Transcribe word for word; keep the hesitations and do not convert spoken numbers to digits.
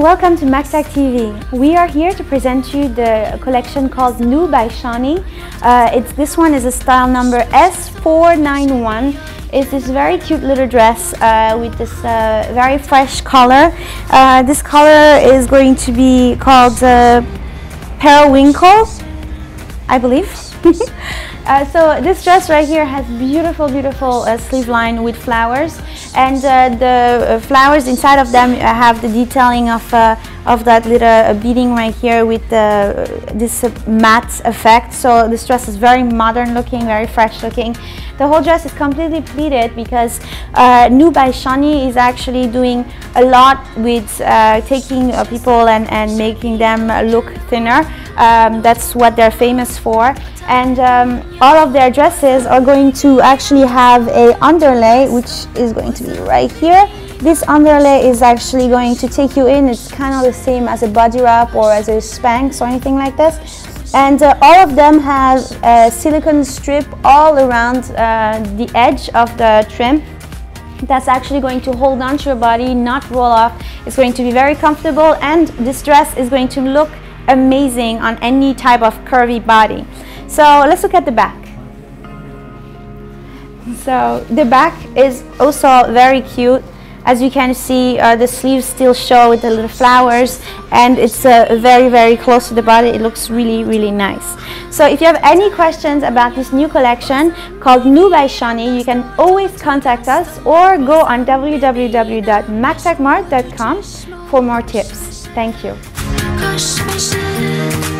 welcome to Mactag T V. We are here to present you the collection called New by Shani. Uh, it's this one is a style number S four nine one. It's this very cute little dress uh, with this uh, very fresh color. Uh, this color is going to be called uh, Periwinkle, I believe. Uh, so this dress right here has beautiful, beautiful uh, sleeve line with flowers, and uh, the uh, flowers inside of them have the detailing of uh, of that little uh, beading right here with uh, this uh, matte effect. So this dress is very modern looking, very fresh looking. The whole dress is completely pleated because uh, New by Shani is actually doing a lot with uh, taking uh, people and, and making them look thinner. Um, that's what they're famous for. And um, all of their dresses are going to actually have a underlay, which is going to be right here. This underlay is actually going to take you in. It's kind of the same as a body wrap or as a Spanx or anything like this. And uh, all of them have a silicone strip all around uh, the edge of the trim. That's actually going to hold on to your body, not roll off. It's going to be very comfortable, and this dress is going to look amazing on any type of curvy body. So let's look at the back. So the back is also very cute. As you can see, uh, the sleeves still show with the little flowers, and it's uh, very, very close to the body. It looks really, really nice. So if you have any questions about this new collection called New by Shani, you can always contact us or go on w w w dot mactagmart dot com for more tips. Thank you.